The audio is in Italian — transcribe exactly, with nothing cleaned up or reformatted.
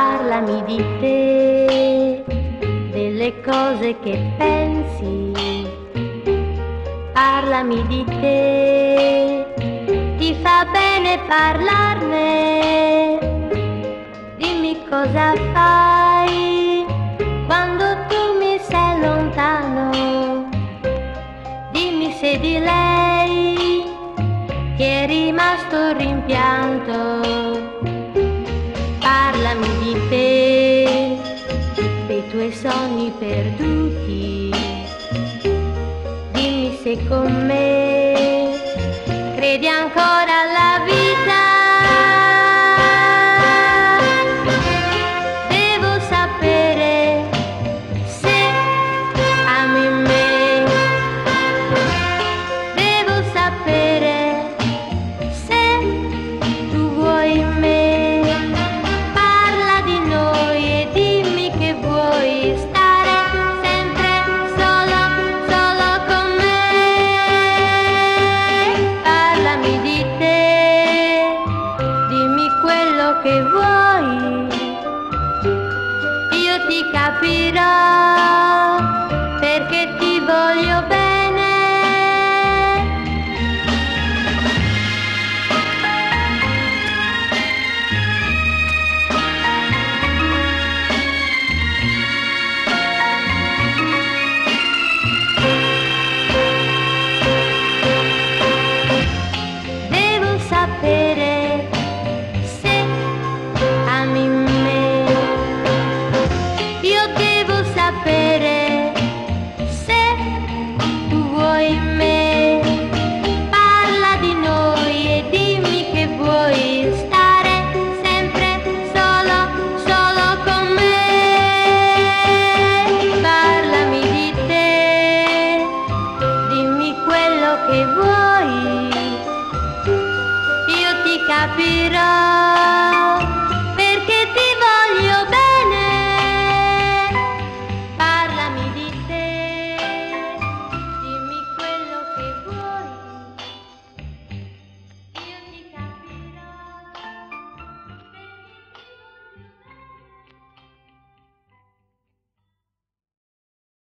Parlami di te, delle cose che pensi. Parlami di te, ti fa bene parlarne. Dimmi cosa fai quando tu mi sei lontano. Dimmi se di lei ti è rimasto un rimpianto. Parlami di te, dei tuoi sogni perduti. Dimmi se con me credi ancora